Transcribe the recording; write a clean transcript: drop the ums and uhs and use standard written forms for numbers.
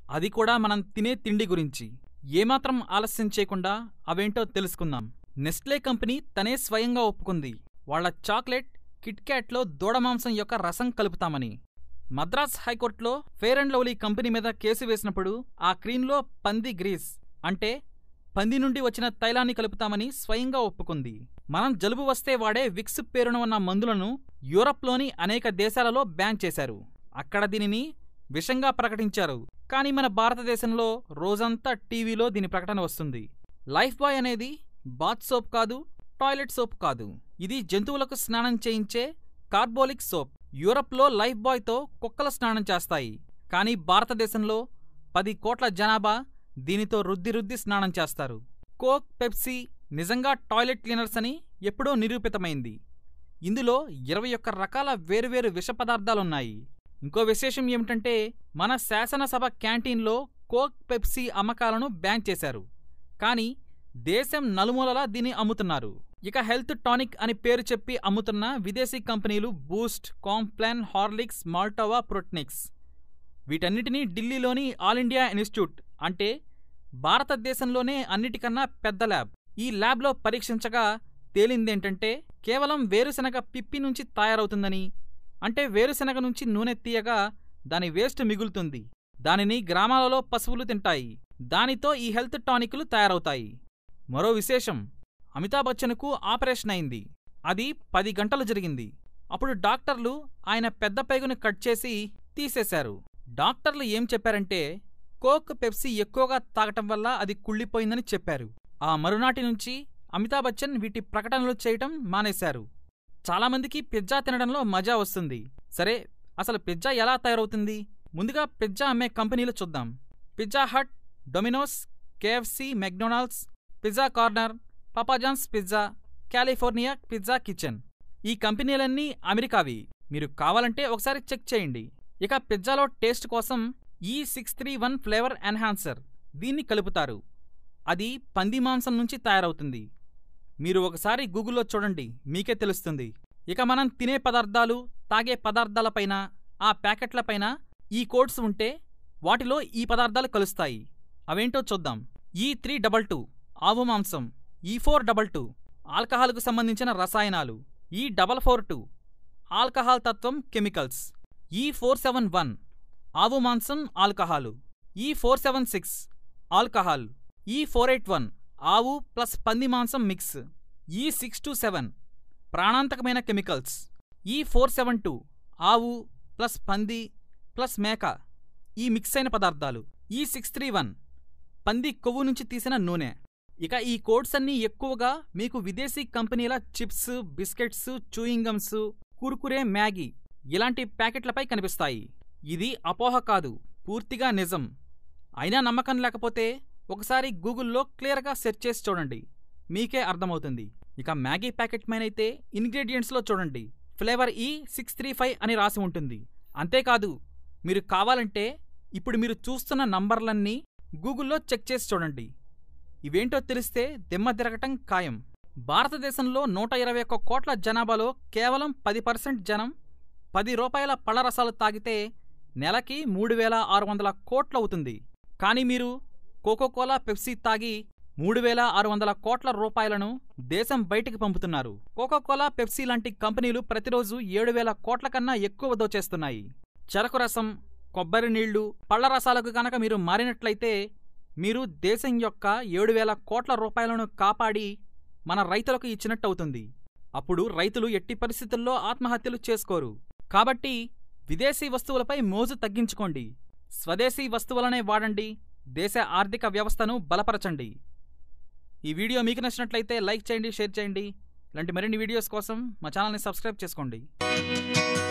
అది కూడా మనం తినే తిండి గురించి. ఏమాత్రం ఆలస్యం చేయకుండా అవేంటో తెలుసుకుందాం. నెస్ట్లే కంపెనీ తనే స్వయంగా ఒప్పుకుంది వాళ్ల చాక్లెట్ కిట్ క్యాట్లో దూడమాంసం యొక్క రసం కలుపుతామని. మద్రాస్ హైకోర్టులో ఫెయిర్ అండ్ లవ్లీ కంపెనీ మీద కేసు వేసినప్పుడు ఆ క్రీంలో పంది గ్రీస్ అంటే పంది నుండి వచ్చిన తైలాన్ని కలుపుతామని స్వయంగా ఒప్పుకుంది. మనం జలుబు వస్తే వాడే విక్స్ పేరున ఉన్న మందులను యూరప్లోని అనేక దేశాలలో బ్యాన్ చేశారు. అక్కడ దీనిని విషంగా ప్రకటించారు. కానీ మన భారతదేశంలో రోజంతా టీవీలో దీని ప్రకటన వస్తుంది. లైఫ్ బాయ్ అనేది బాత్ సోప్ కాదు, టాయిలెట్ సోప్ కాదు. ఇది జంతువులకు స్నానం చేయించే కార్బోలిక్ సోప్. యూరప్లో లైఫ్ బాయ్తో కుక్కల స్నానం చేస్తాయి. కానీ భారతదేశంలో 10 కోట్ల జనాభా దీనితో రుద్ది స్నానం చేస్తారు. కోక్, పెప్సీ నిజంగా టాయిలెట్ క్లీనర్స్ అని ఎప్పుడో నిరూపితమైంది. ఇందులో 21 రకాల వేరువేరు విష పదార్థాలున్నాయి. ఇంకో విశేషం ఏమిటంటే మన శాసనసభ క్యాంటీన్లో కోక్, పెప్సీ అమ్మకాలను బ్యాన్ చేశారు. కానీ దేశం నలుమూలలా దీన్ని అమ్ముతున్నారు. ఇక హెల్త్ టానిక్ అని పేరు చెప్పి అమ్ముతున్న విదేశీ కంపెనీలు Boost, Complan, Horlicks, Maltova, Protinex. వీటన్నిటినీ ఢిల్లీలోని ఆల్ ఇండియా ఇన్స్టిట్యూట్ అంటే భారతదేశంలోనే అన్నిటికన్నా పెద్ద ల్యాబ్. ఈ ల్యాబ్లో పరీక్షించగా తేలిందేంటంటే కేవలం వేరుశనగ పిప్పి నుంచి తయారవుతుందని. అంటే వేరుశనగ నుంచి నూనె తీయగా దాని వేస్ట్ మిగులుతుంది. దానిని గ్రామాలలో పశువులు తింటాయి. దానితో ఈ హెల్త్ టానిక్లు తయారవుతాయి. మరో విశేషం, అమితాబ్ బచ్చన్కు ఆపరేషన్ అయింది. అది 10 గంటలు జరిగింది. అప్పుడు డాక్టర్లు ఆయన పెద్ద పేగును కట్ చేసి తీసేశారు. డాక్టర్లు ఏం చెప్పారంటే కోక్, పెప్సీ ఎక్కువగా తాగటం వల్ల అది కుళ్ళిపోయిందని చెప్పారు. ఆ మరునాటి నుంచి అమితాబ్ బచ్చన్ వీటి ప్రకటనలు చేయటం మానేశారు. చాలామందికి పిజ్జా తినడంలో మజా వస్తుంది. సరే, అసలు పిజ్జా ఎలా తయారవుతుంది? ముందుగా పిజ్జా అమ్మే కంపెనీలు చూద్దాం. Pizza Hut, Domino's, KFC, McDonald's, Pizza Corner, Papa John's pizza, California Pizza Kitchen. ఈ కంపెనీలన్నీ అమెరికావి. మీరు కావాలంటే ఒకసారి చెక్ చేయండి. ఇక పిజ్జాలో టేస్ట్ కోసం E631 ఫ్లేవర్ ఎన్హాన్సర్ దీన్ని కలుపుతారు. అది పంది మాంసం నుంచి తయారవుతుంది. మీరు ఒకసారి గూగుల్లో చూడండి, మీకే తెలుస్తుంది. ఇక మనం తినే పదార్థాలు, తాగే పదార్థాలపైన, ఆ ప్యాకెట్లపైన ఈ కోడ్స్ ఉంటే వాటిలో ఈ పదార్థాలు కలుస్తాయి. అవేంటో చూద్దాం. E322 ఆవు మాంసం, E422 ఆల్కహాల్కు సంబంధించిన రసాయనాలు, E442 ఆల్కహాల్ తత్వం కెమికల్స్, E471 ఆవు మాంసం ఆల్కహాలు, E476 ఆల్కహాల్, E481 ఆవు ప్లస్ పంది మాంసం మిక్స్, E627 ప్రాణాంతకమైన కెమికల్స్, E472 ఆవు ప్లస్ పంది ప్లస్ మేక ఈ మిక్స్ అయిన పదార్థాలు, E631 పంది కొవ్వు నుంచి తీసిన నూనె. ఇక ఈ కోడ్స్ అన్నీ ఎక్కువగా మీకు విదేశీ కంపెనీల chips, biscuits, chewing gums, Kurkure, Maggi ఇలాంటి ప్యాకెట్లపై కనిపిస్తాయి. ఇది అపోహ కాదు, పూర్తిగా నిజం. అయినా నమ్మకం లేకపోతే ఒకసారి గూగుల్లో క్లియర్గా సెర్చ్ చేసి చూడండి, మీకే అర్థమవుతుంది. ఇక మ్యాగీ ప్యాకెట్ పైనైతే ఇంగ్రీడియంట్స్లో చూడండి, ఫ్లేవర్ E635 అని రాసి ఉంటుంది. అంతేకాదు, మీరు కావాలంటే ఇప్పుడు మీరు చూస్తున్న నంబర్లన్నీ గూగుల్లో చెక్ చేసి చూడండి. ఇవేంటో తెలిస్తే దిమ్మ తిరగటం ఖాయం. భారతదేశంలో 121 కోట్ల జనాభాలో కేవలం 10% జనం 10 రూపాయల పళ్ళరసాలు తాగితే నెలకి 3600 కోట్లవుతుంది. కానీ మీరు కోకోకోలా, పెప్సీ తాగి 3600 కోట్ల రూపాయలను దేశం బయటికి పంపుతున్నారు. కోకోకోలా, పెప్సీ లాంటి కంపెనీలు ప్రతిరోజు 7000 కోట్ల కన్నా ఎక్కువ దోచేస్తున్నాయి. చెరకు రసం, కొబ్బరి నీళ్లు, పళ్లరసాలకు గనక మీరు మారినట్లయితే మీరు దేశం యొక్క 7000 కోట్ల రూపాయలను కాపాడి మన రైతులకు ఇచ్చినట్టవుతుంది. అప్పుడు రైతులు ఎట్టి పరిస్థితుల్లో ఆత్మహత్యలు చేసుకోరు. కాబట్టి విదేశీ వస్తువులపై మోజు తగ్గించుకోండి, స్వదేశీ వస్తువులనే వాడండి, దేశ ఆర్థిక వ్యవస్థను బలపరచండి. ఈ వీడియో మీకు నచ్చినట్లయితే లైక్ చేయండి, షేర్ చేయండి. ఇలాంటి మరిన్ని వీడియోస్ కోసం మా ఛానల్ని సబ్స్క్రైబ్ చేసుకోండి.